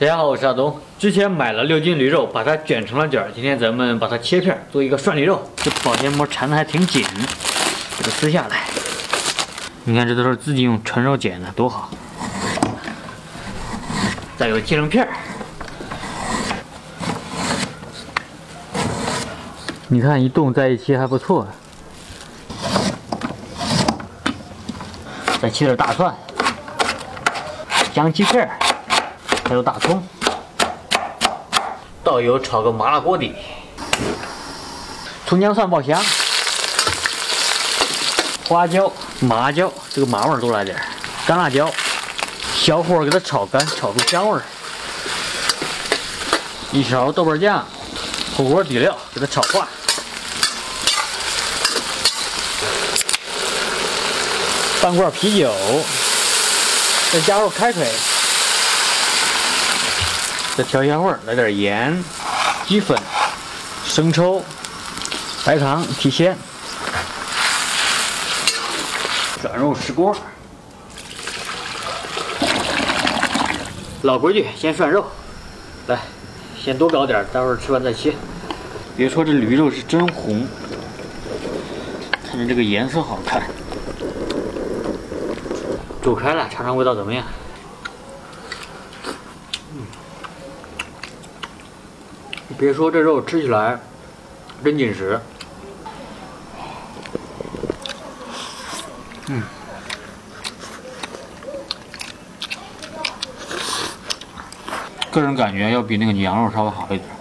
大家好，我是阿东。之前买了6斤驴肉，把它卷成了卷儿。今天咱们把它切片，做一个涮驴肉。这保鲜膜缠的还挺紧，给它撕下来。你看，这都是自己用纯肉剪的，多好。再有切成片儿。你看一冻在一起还不错。再切点大蒜、姜切片。 还有大葱，倒油炒个麻辣锅底，葱姜蒜爆香，花椒、麻椒，这个麻味多来点，干辣椒，小火给它炒干，炒出香味儿。1勺豆瓣酱，火锅底料给它炒化，半罐啤酒，再加入开水。 再调一下味儿，来点盐、鸡粉、生抽、白糖提鲜。转入石锅，老规矩，先涮肉。来，先多搞点，待会儿吃完再切。别说这驴肉是真红，看着这个颜色好看。煮开了，尝尝味道怎么样？ 别说这肉吃起来真紧实，个人感觉要比那个羊肉稍微好一点，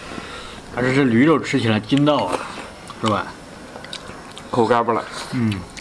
还是这驴肉吃起来筋道啊，是吧？ 口感不赖。